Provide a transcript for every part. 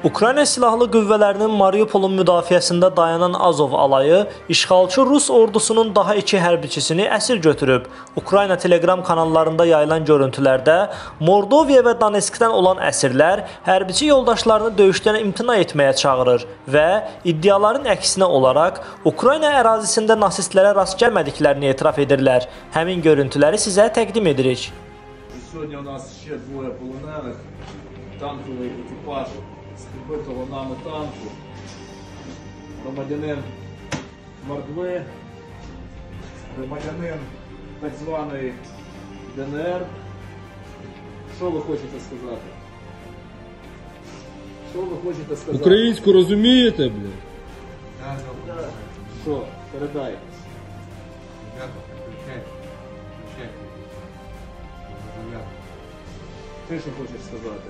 Ukrayna Silahlı Qüvvələrinin Mariupolun müdafiəsində dayanan Azov alayı işğalçı Rus ordusunun daha 2 hərbiçisini əsir götürüb. Ukrayna Telegram kanallarında yayılan görüntülərdə Mordoviya və Donetskdən olan əsirlər hərbiçi yoldaşlarını döyüşdən imtina etməyə çağırır və iddiaların əksinə olaraq Ukrayna ərazisində nasistlərə rast gəlmədiklərini etiraf edirlər. Həmin görüntüləri sizə təqdim edirik. Сьогодні у нас ще двоє полонених, танковий екіпаж з підбитого нами танку, громадянин Мордви, громадянин так званої ДНР. Що ви хочете сказати? Що ви хочете сказати? Українську розумієте, блядь? Що? Передай. Ти що хочеш сказати?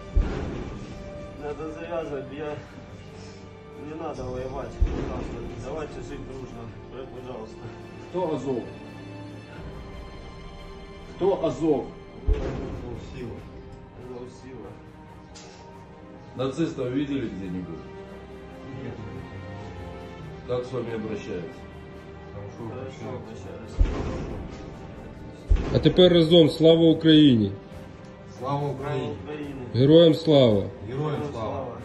Надо завязывать, не надо воевать, давайте жить дружно, пожалуйста. Хто Азов? Хто Азов? Сила. Сила. Нацистов видели где-нибудь? Нет. Как с вами обращаются? Хорошо обращались. А тепер разом слава Україні! Слава Україні! Украины. Героям слава! Героям слава!